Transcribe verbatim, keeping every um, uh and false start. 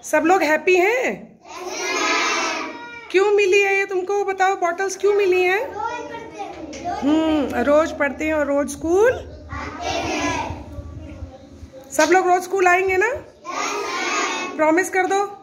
सब लोग हैप्पी हैं? क्यों मिली है ये तुमको, बताओ बॉटल्स क्यों मिली हैं? हम्म रोज पढ़ते हैं और रोज स्कूल आते हैं। सब लोग रोज स्कूल आएंगे ना? प्रॉमिस कर दो।